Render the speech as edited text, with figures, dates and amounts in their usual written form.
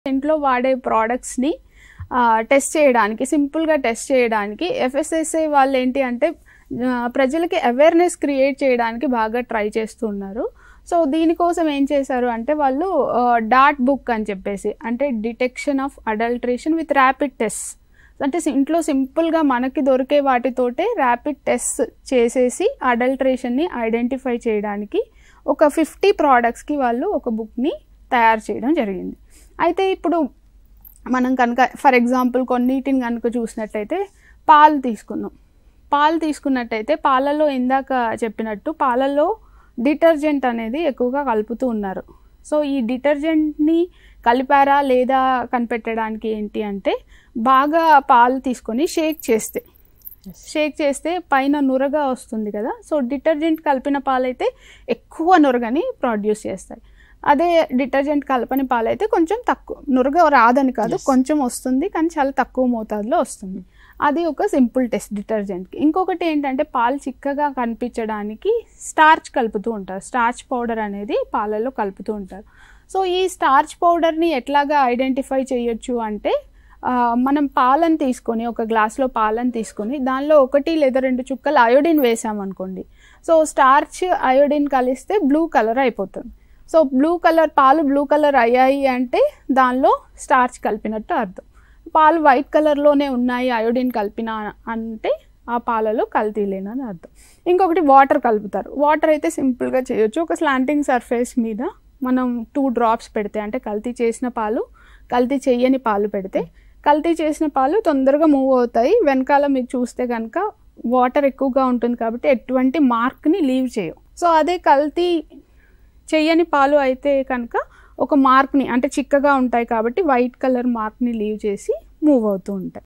ఇంట్లో వాడే ప్రోడక్ట్స్ని టెస్ట్ చేయడానికి, సింపుల్గా టెస్ట్ చేయడానికి ఎఫ్ఎస్ఎస్ఐ వాళ్ళు ఏంటి అంటే ప్రజలకి అవేర్నెస్ క్రియేట్ చేయడానికి బాగా ట్రై చేస్తున్నారు. సో దీనికోసం ఏం చేశారు అంటే వాళ్ళు డాట్ బుక్ అని చెప్పేసి, అంటే detection of adulteration with rapid test, అంటే ఇంట్లో సింపుల్గా మనకి దొరికే వాటితోటే ర్యాపిడ్ టెస్ట్ చేసేసి అడల్ట్రేషన్ని ఐడెంటిఫై చేయడానికి ఒక 50 ప్రోడక్ట్స్కి వాళ్ళు ఒక బుక్ని తయారు చేయడం జరిగింది. అయితే ఇప్పుడు మనం కనుక ఫర్ ఎగ్జాంపుల్ కొన్నిటిని కనుక చూసినట్టయితే పాలు తీసుకున్నట్టయితే పాలలో ఇందాక చెప్పినట్టు పాలలో డిటర్జెంట్ అనేది ఎక్కువగా కలుపుతూ ఉన్నారు. సో ఈ డిటర్జెంట్ని కలిపారా లేదా కనిపెట్టడానికి ఏంటి అంటే బాగా పాలు తీసుకొని షేక్ చేస్తే పైన నురగ వస్తుంది కదా. సో డిటర్జెంట్ కలిపిన పాలైతే ఎక్కువ నురగని ప్రొడ్యూస్ చేస్తాయి. అదే డిటర్జెంట్ కలపని పాలైతే కొంచెం తక్కువ, నురగ రాదని కాదు, కొంచెం వస్తుంది కానీ చాలా తక్కువ మోతాదులో వస్తుంది. అది ఒక సింపుల్ టెస్ట్ డిటర్జెంట్కి. ఇంకొకటి ఏంటంటే పాలు చిక్కగా కనిపించడానికి స్టార్చ్ కలుపుతూ ఉంటారు. స్టార్చ్ పౌడర్ అనేది పాలలో కలుపుతూ ఉంటారు. సో ఈ స్టార్చ్ పౌడర్ని ఎట్లాగా ఐడెంటిఫై చేయొచ్చు అంటే మనం పాలను తీసుకొని, ఒక గ్లాస్లో పాలను తీసుకొని దానిలో 1 లేదా 2 చుక్కలు అయోడిన్ వేసామనుకోండి. సో స్టార్చ్ అయోడిన్ కలిస్తే బ్లూ కలర్ అయిపోతుంది. సో పాలు బ్లూ కలర్ అయ్యాయి అంటే దానిలో స్టార్చ్ కలిపినట్టు అర్థం. పాలు వైట్ కలర్లోనే ఉన్నాయి అయోడిన్ కలిపిన అంటే ఆ పాలలో కల్తీ లేనని అర్థం. ఇంకొకటి వాటర్ కలుపుతారు. వాటర్ అయితే సింపుల్గా చేయొచ్చు. ఒక స్లాంటింగ్ సర్ఫేస్ మీద మనం 2 డ్రాప్స్ పెడితే, అంటే కల్తీ చేసిన పాలు, కల్తీ చెయ్యని పాలు పెడితే కల్తీ చేసిన పాలు తొందరగా మూవ్ అవుతాయి. వెనకాల మీరు చూస్తే కనుక వాటర్ ఎక్కువగా ఉంటుంది కాబట్టి ఎటువంటి మార్క్ని లీవ్ చేయవు. సో అదే కల్తీ చెయ్యని పాలు అయితే కనుక ఒక మార్క్ని, అంటే చిక్కగా ఉంటాయి కాబట్టి వైట్ కలర్ మార్క్ని లీవ్ చేసి మూవ్ అవుతూ ఉంటాయి.